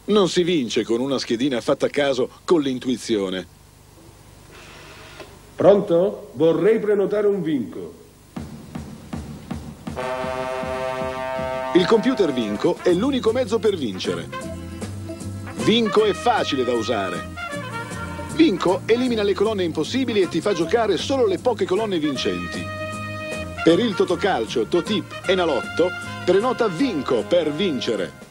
Non si vince con una schedina fatta a caso con l'intuizione. Pronto? Vorrei prenotare un Vinco. Il computer Vinco è l'unico mezzo per vincere. Vinco è facile da usare. Vinco elimina le colonne impossibili e ti fa giocare solo le poche colonne vincenti. Per il Totocalcio, Totip e Nalotto, prenota Vinco per vincere.